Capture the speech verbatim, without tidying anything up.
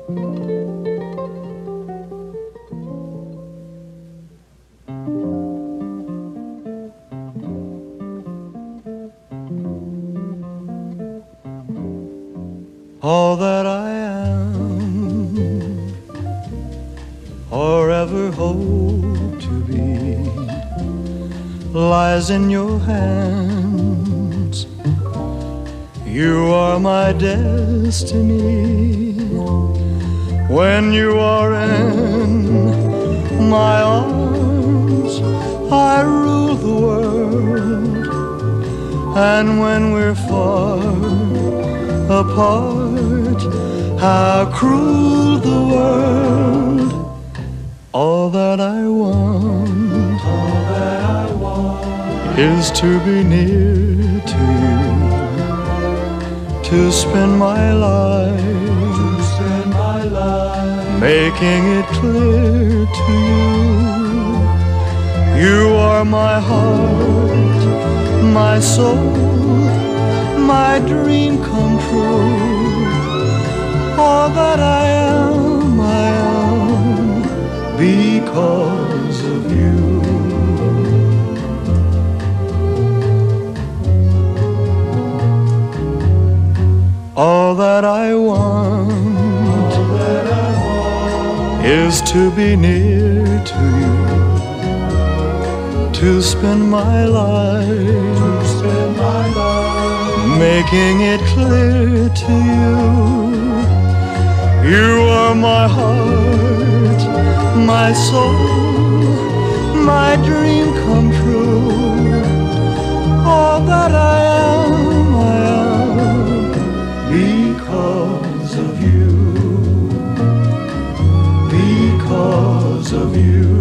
All that I am or ever hope to be lies in your hands. You are my destiny. When you are in my arms, I rule the world. And when we're far apart, how cruel the world. All that I want, all that I want is to be near to you, to spend my life, to spend my life making it clear to you. You are my heart, my soul, my dream come true. All that I am, I am because of you. All that I want, all that I want is to be near to you, to spend my life, to spend my life making it clear to you. You are my heart, my soul, my dream come true. All that I am, I am because of you, because of you.